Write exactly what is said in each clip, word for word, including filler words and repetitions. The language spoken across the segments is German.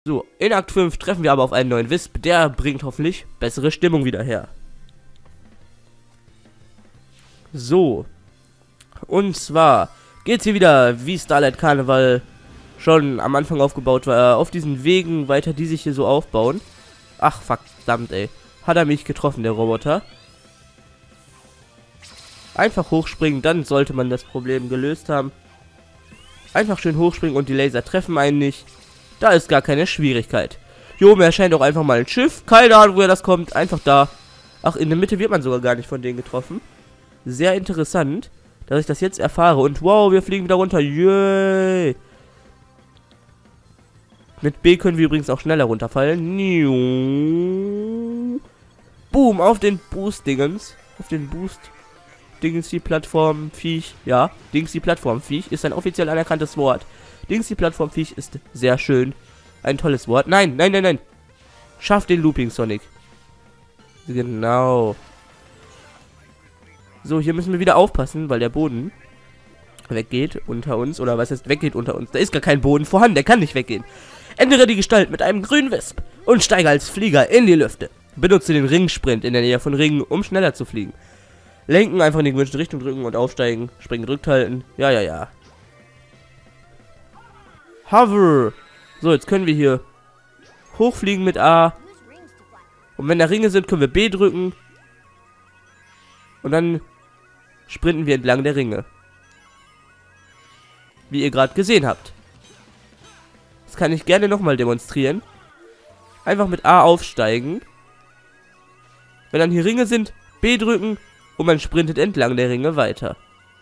So, in Akt fünf treffen wir aber auf einen neuen Wisp. Der bringt hoffentlich bessere Stimmung wieder her. So. Und zwar geht's hier wieder, wie Starlight Carnival schon am Anfang aufgebaut war, auf diesen Wegen weiter, die sich hier so aufbauen. Ach, verdammt, ey. Hat er mich getroffen, der Roboter. Einfach hochspringen, dann sollte man das Problem gelöst haben. Einfach schön hochspringen und die Laser treffen einen nicht. Da ist gar keine Schwierigkeit. Hier oben erscheint auch einfach mal ein Schiff. Keine Ahnung, woher das kommt. Einfach da. Ach, in der Mitte wird man sogar gar nicht von denen getroffen. Sehr interessant, dass ich das jetzt erfahre. Und wow, wir fliegen wieder runter. Yay. Mit B können wir übrigens auch schneller runterfallen. Boom, auf den Boost-Dingens. Auf den Boost. Dings die Plattform Viech. Ja, Dings die Plattform Viech ist ein offiziell anerkanntes Wort. Dings die Plattform Viech ist sehr schön. Ein tolles Wort. Nein, nein, nein, nein. Schaff den Looping Sonic. Genau. So, hier müssen wir wieder aufpassen, weil der Boden weggeht unter uns. Oder was heißt weggeht unter uns? Da ist gar kein Boden vorhanden, der kann nicht weggehen. Ändere die Gestalt mit einem grünen Wisp und steige als Flieger in die Lüfte. Benutze den Ringsprint in der Nähe von Ringen, um schneller zu fliegen. Lenken, einfach in die gewünschte Richtung drücken und aufsteigen. Springen, gedrückt halten. Ja, ja, ja. Hover. So, jetzt können wir hier hochfliegen mit A. Und wenn da Ringe sind, können wir B drücken. Und dann sprinten wir entlang der Ringe. Wie ihr gerade gesehen habt. Das kann ich gerne nochmal demonstrieren. Einfach mit A aufsteigen. Wenn dann hier Ringe sind, B drücken. Und man sprintet entlang der Ringe weiter.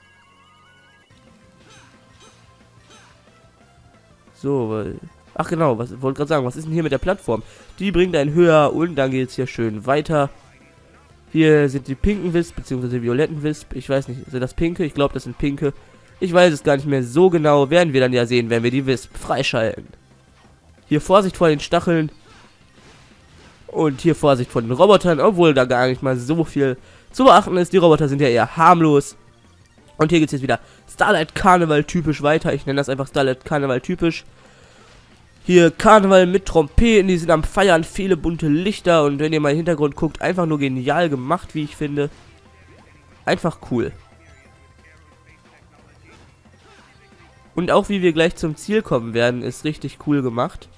So, ach genau, was wollte gerade sagen, was ist denn hier mit der Plattform? Die bringt einen höher und dann geht es hier schön weiter. Hier sind die pinken Wisp, beziehungsweise violetten Wisp. Ich weiß nicht, sind das pinke? Ich glaube, das sind pinke. Ich weiß es gar nicht mehr so genau. Werden wir dann ja sehen, wenn wir die Wisp freischalten. Hier Vorsicht vor den Stacheln. Und hier Vorsicht vor den Robotern, obwohl da gar nicht mal so viel zu beachten ist. Die Roboter sind ja eher harmlos. Und hier geht es jetzt wieder Starlight Carnival typisch weiter. Ich nenne das einfach Starlight Carnival typisch. Hier Karneval mit Trompeten, die sind am Feiern, viele bunte Lichter. Und wenn ihr mal im Hintergrund guckt, einfach nur genial gemacht, wie ich finde. Einfach cool. Und auch wie wir gleich zum Ziel kommen werden, ist richtig cool gemacht.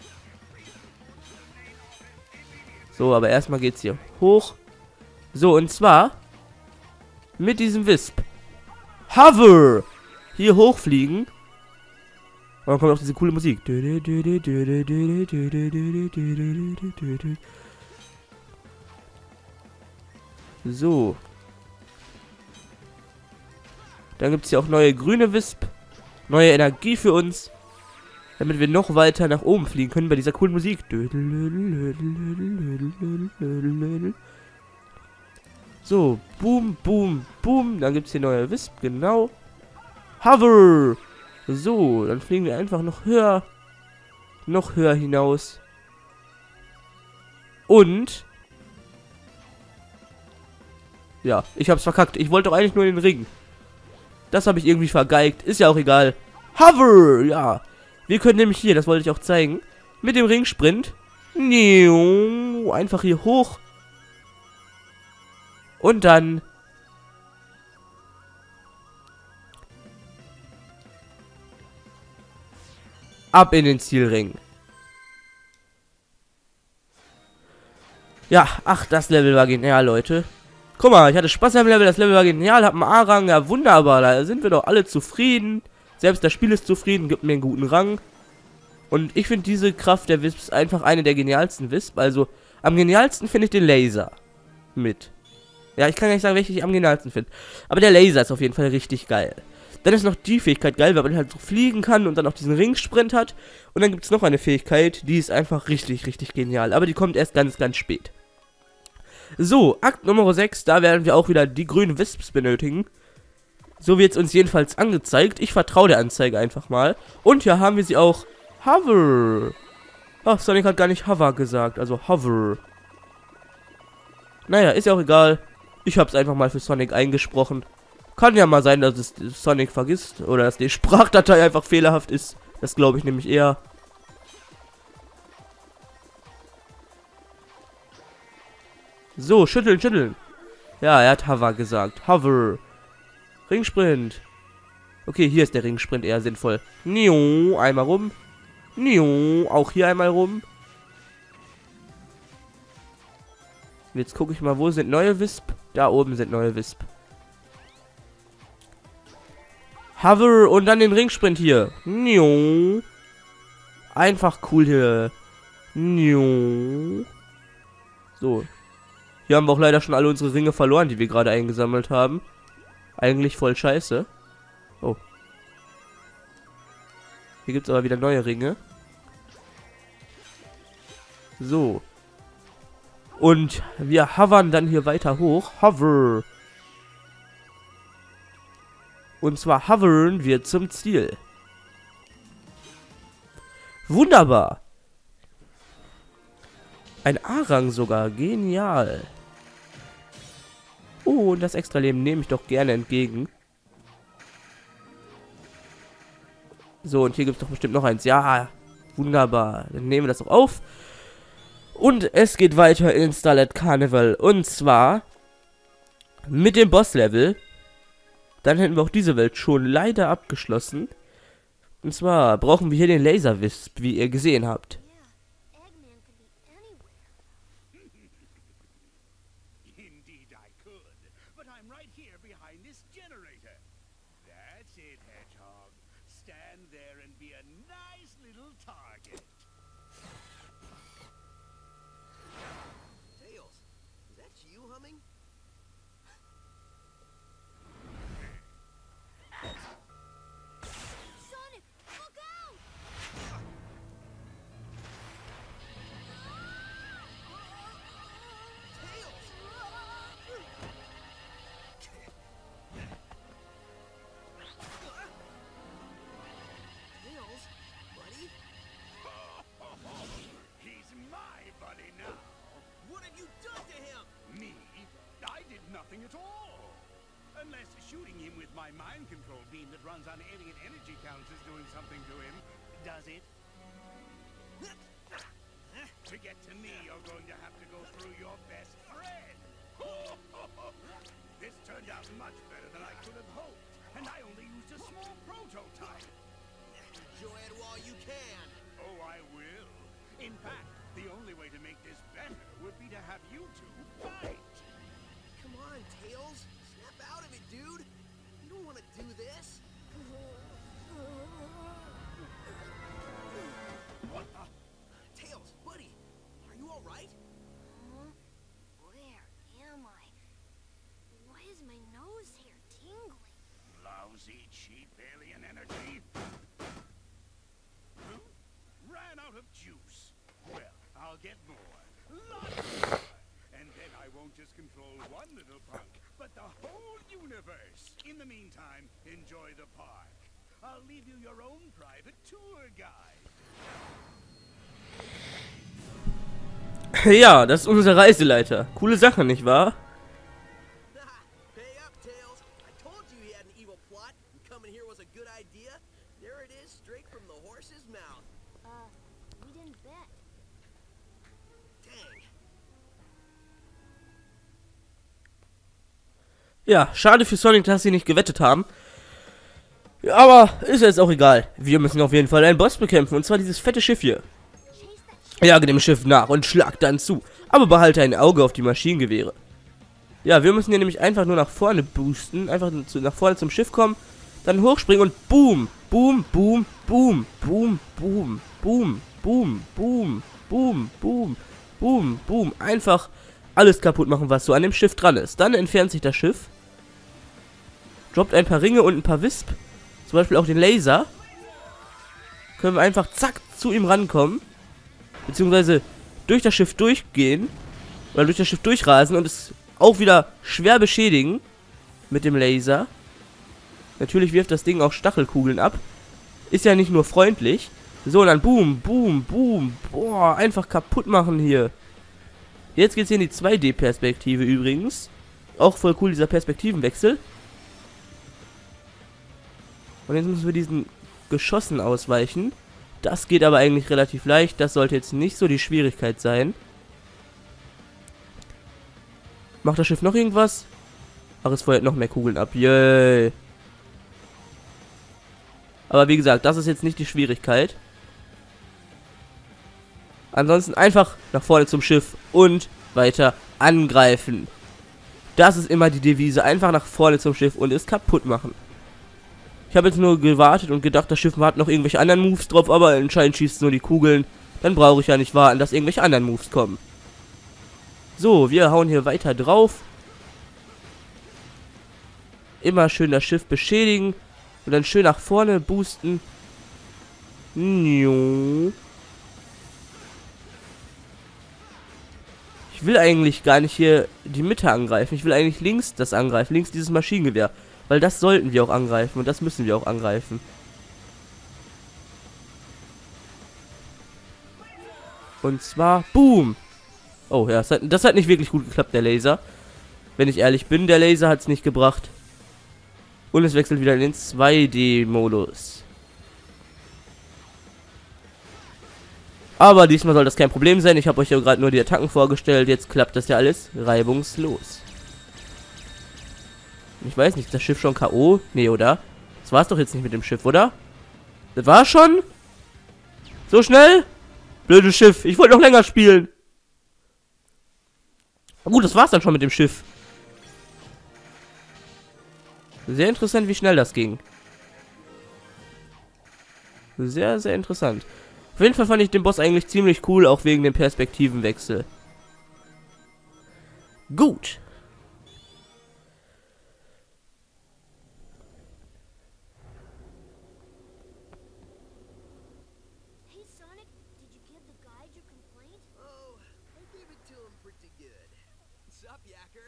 So, aber erstmal geht's hier hoch. So, und zwar mit diesem Wisp. Hover! Hier hochfliegen. Und dann kommt auch diese coole Musik. So. Dann gibt es hier auch neue grüne Wisp. Neue Energie für uns. Damit wir noch weiter nach oben fliegen können bei dieser coolen Musik. So, boom, boom, boom. Dann gibt es hier neue Wisp, genau. Hover! So, dann fliegen wir einfach noch höher. Noch höher hinaus. Und... ja, ich hab's verkackt. Ich wollte doch eigentlich nur in den Ring. Das habe ich irgendwie vergeigt. Ist ja auch egal. Hover! Ja. Wir können nämlich hier, das wollte ich auch zeigen, mit dem Ringsprint einfach hier hoch. Und dann ab in den Zielring. Ja, ach, das Level war genial, Leute. Guck mal, ich hatte Spaß am Level, das Level war genial, hab einen A-Rang, ja wunderbar, da sind wir doch alle zufrieden. Selbst das Spiel ist zufrieden, gibt mir einen guten Rang. Und ich finde diese Kraft der Wisps einfach eine der genialsten Wisp. Also, am genialsten finde ich den Laser mit. Ja, ich kann gar nicht sagen, welche ich am genialsten finde. Aber der Laser ist auf jeden Fall richtig geil. Dann ist noch die Fähigkeit geil, weil man halt so fliegen kann und dann auch diesen Ringsprint hat. Und dann gibt es noch eine Fähigkeit, die ist einfach richtig, richtig genial. Aber die kommt erst ganz, ganz spät. So, Akt Nummer sechs, da werden wir auch wieder die grünen Wisps benötigen. So wird es uns jedenfalls angezeigt. Ich vertraue der Anzeige einfach mal. Und hier haben wir sie auch. Hover. Ach, Sonic hat gar nicht Hover gesagt, also Hover. Naja, ist ja auch egal. Ich habe es einfach mal für Sonic eingesprochen. Kann ja mal sein, dass es Sonic vergisst oder dass die Sprachdatei einfach fehlerhaft ist. Das glaube ich nämlich eher. So, schütteln, schütteln. Ja, er hat Hover gesagt. Hover. Ringsprint. Okay, hier ist der Ringsprint eher sinnvoll. Nio, einmal rum. Nio, auch hier einmal rum. Jetzt gucke ich mal, wo sind neue Wisp? Da oben sind neue Wisp. Hover und dann den Ringsprint hier. Nio. Einfach cool hier. Nio. So. Hier haben wir auch leider schon alle unsere Ringe verloren, die wir gerade eingesammelt haben. Eigentlich voll scheiße. Oh. Hier gibt es aber wieder neue Ringe. So. Und wir hovern dann hier weiter hoch. Hover. Und zwar hovern wir zum Ziel. Wunderbar. Ein A-Rang sogar. Genial. Oh, und das Extra-Leben nehme ich doch gerne entgegen. So, und hier gibt es doch bestimmt noch eins. Ja, wunderbar. Dann nehmen wir das doch auf. Und es geht weiter in Starlight Carnival. Und zwar mit dem Boss-Level. Dann hätten wir auch diese Welt schon leider abgeschlossen. Und zwar brauchen wir hier den Laser-Wisp, wie ihr gesehen habt. Shooting him with my mind control beam that runs on alien energy counts is doing something to him, does it? To get to me, you're going to have to go through your best friend. This turned out much better than I could have hoped, and I only used a small prototype. Enjoy it while you can. Oh, I will. In fact, the only way to make this better would be to have you two fight. Come on, Tails. Snap out of it, dude. You don't want to do this. What the? Tails, buddy, are you all right? Huh? Where am I? Why is my nose hair tingling? Lousy, cheap alien energy. Huh? Ran out of juice. Well, I'll get more. Lots more. And then I won't just control one little punk, but the whole universe. In the meantime, enjoy the park. I'll leave you your own private tour guide. Ja, das ist unser Reiseleiter. Coole Sache, nicht wahr? Pay up, Tails. I told you he had an evil plot, and coming here was a good idea. There it is, straight from the horse's mouth. Uh, we didn't bet. Dang. Ja, schade für Sonic, dass sie nicht gewettet haben. Ja, aber ist jetzt auch egal. Wir müssen auf jeden Fall einen Boss bekämpfen, und zwar dieses fette Schiff hier. Jage dem Schiff nach und schlag dann zu. Aber behalte ein Auge auf die Maschinengewehre. Ja, wir müssen hier nämlich einfach nur nach vorne boosten. Einfach zu, nach vorne zum Schiff kommen. Dann hochspringen und boom, boom, boom, boom, boom, boom, boom, boom, boom, boom, boom, boom, boom. Einfach alles kaputt machen, was so an dem Schiff dran ist. Dann entfernt sich das Schiff. Droppt ein paar Ringe und ein paar Wisp. Zum Beispiel auch den Laser. Können wir einfach zack zu ihm rankommen. Beziehungsweise durch das Schiff durchgehen. Oder durch das Schiff durchrasen und es auch wieder schwer beschädigen. Mit dem Laser. Natürlich wirft das Ding auch Stachelkugeln ab. Ist ja nicht nur freundlich. So, und dann boom, boom, boom. Boah, einfach kaputt machen hier. Jetzt geht's hier in die zwei D Perspektive übrigens. Auch voll cool, dieser Perspektivenwechsel. Und jetzt müssen wir diesen Geschossen ausweichen. Das geht aber eigentlich relativ leicht. Das sollte jetzt nicht so die Schwierigkeit sein. Macht das Schiff noch irgendwas? Ach, es feuert noch mehr Kugeln ab. Yay. Aber wie gesagt, das ist jetzt nicht die Schwierigkeit. Ansonsten einfach nach vorne zum Schiff und weiter angreifen. Das ist immer die Devise. Einfach nach vorne zum Schiff und es kaputt machen. Ich habe jetzt nur gewartet und gedacht, das Schiff hat noch irgendwelche anderen Moves drauf, aber anscheinend schießt es nur die Kugeln. Dann brauche ich ja nicht warten, dass irgendwelche anderen Moves kommen. So, wir hauen hier weiter drauf. Immer schön das Schiff beschädigen. Und dann schön nach vorne boosten. Ich will eigentlich gar nicht hier die Mitte angreifen. Ich will eigentlich links das angreifen. Links dieses Maschinengewehr. Weil das sollten wir auch angreifen. Und das müssen wir auch angreifen. Und zwar, boom. Oh ja, das hat, das hat nicht wirklich gut geklappt, der Laser. Wenn ich ehrlich bin, der Laser hat es nicht gebracht. Und es wechselt wieder in den zwei D Modus. Aber diesmal soll das kein Problem sein. Ich habe euch ja gerade nur die Attacken vorgestellt. Jetzt klappt das ja alles reibungslos. Ich weiß nicht, ist das Schiff schon K O? Nee, oder? Das war es doch jetzt nicht mit dem Schiff, oder? Das war schon? So schnell? Blödes Schiff. Ich wollte noch länger spielen. Aber gut, das war's dann schon mit dem Schiff. Sehr interessant, wie schnell das ging. Sehr, sehr interessant. Auf jeden Fall fand ich den Boss eigentlich ziemlich cool, auch wegen dem Perspektivenwechsel. Gut. Hey, Sonic, did you give the guide your complaint? Oh, I gave it to him pretty good. What's up, Yacker?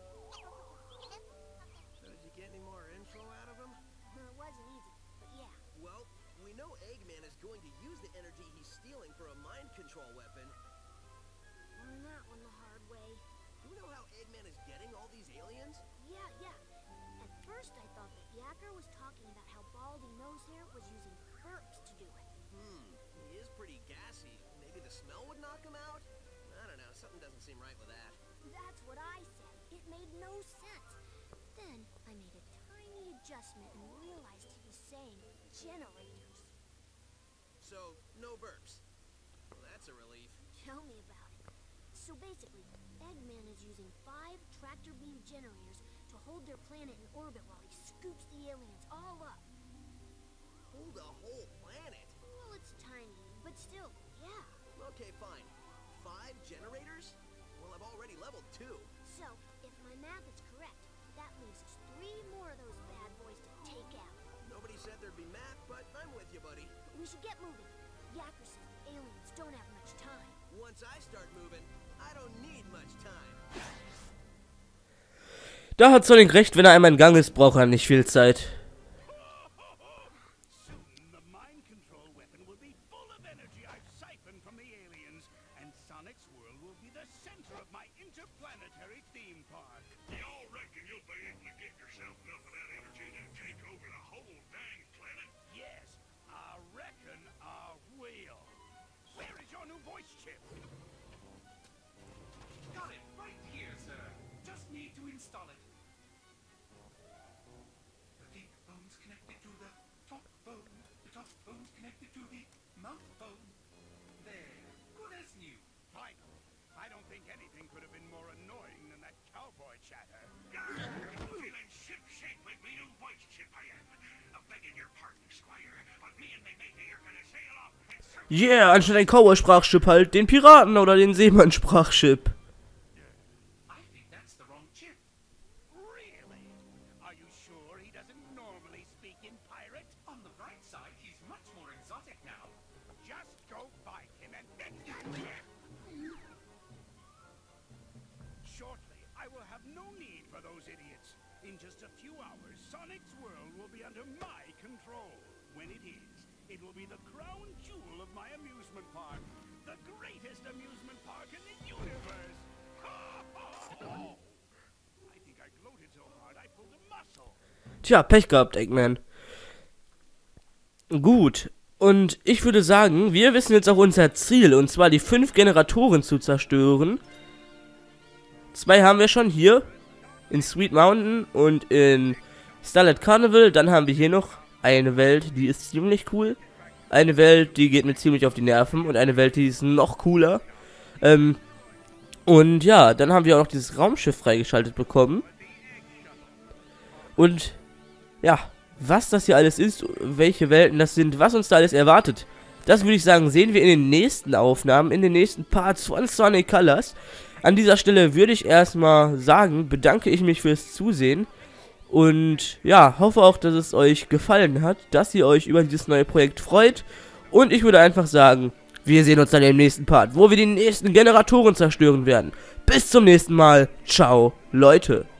So did you get any more info out of him? It wasn't easy, but yeah. Well, we know Eggman is going to use the energy he's stealing for a mind control weapon. Learned that one the hard way. Do we know how Eggman is getting all these aliens? Yeah, yeah. At first I thought that Yacker was talking about how Baldy Nosehair was using burps to do it. Hmm, he is pretty gassy. Maybe the smell would knock him out? I don't know, something doesn't seem right with that. That's what I said. It made no sense. Then I made a tiny adjustment and realized he was saying generators. So, no burps. Well, that's a relief. Tell me about it. So basically, Eggman is using five tractor beam generators to hold their planet in orbit while he scoops the aliens all up. Hold a whole planet? Well, it's tiny, but still, yeah. Okay, fine. Five generators? Well, I've already leveled two. So, if my math is correct, that leaves us three more of those bad boys to take out. Nobody said there'd be math, but I'm with you, buddy. We should get moving. Yacker says the aliens don't have much time. Once I start moving, I don't need much time. Da hat Sonic recht, wenn er einmal in Gang ist, braucht er nicht viel Zeit. Soon the mind control weapon will be full of energy I've siphoned from the aliens, and Sonic's world will be the center of my interplanetary theme park. Y'all reckon you'll be able to get yourself enough of that energy to take over the whole dang planet? Yes, I reckon I will. Where is your new voice chip? Got it right here, sir. Just need to install it. The deep phone's connected to the top phone. The top phone's connected to the mouth phone. There. Good as new. Finally. I don't think anything could have been more annoying than that cowboy chatter. I'm feeling ship-shape with me new voice chip I am. I'm begging your pardon, Squire, but me and my matey are gonna sail off and search. Yeah, anstatt ein Cowboy-Sprachchip halt den Piraten oder den Seemann-Sprachchip. I think that's the wrong chip. Really? Are you sure he doesn't normally speak in pirate? On the bright side, he's much more exotic now. Just go find him and... Shortly, I will have no need for those idiots. In just a few hours, Sonic's world will be under my control. When it is, it will be the crown jewel of my amusement park. The greatest amusement park in the universe. I think I gloated so hard I pulled a muscle. Tja, Pech gehabt, Eggman. Gut. Und ich würde sagen, wir wissen jetzt auch unser Ziel. Und zwar die fünf Generatoren zu zerstören. zwei haben wir schon hier. In Sweet Mountain und in Starlight Carnival. Dann haben wir hier noch eine Welt, die ist ziemlich cool. Eine Welt, die geht mir ziemlich auf die Nerven. Und eine Welt, die ist noch cooler. Ähm, und ja, dann haben wir auch noch dieses Raumschiff freigeschaltet bekommen. Und ja, was das hier alles ist, welche Welten das sind, was uns da alles erwartet, das würde ich sagen, sehen wir in den nächsten Aufnahmen, in den nächsten Parts von Sonic Colors. An dieser Stelle würde ich erstmal sagen, bedanke ich mich fürs Zusehen. Und ja, hoffe auch, dass es euch gefallen hat, dass ihr euch über dieses neue Projekt freut. Und ich würde einfach sagen, wir sehen uns dann im nächsten Part, wo wir die nächsten Generatoren zerstören werden. Bis zum nächsten Mal. Ciao, Leute.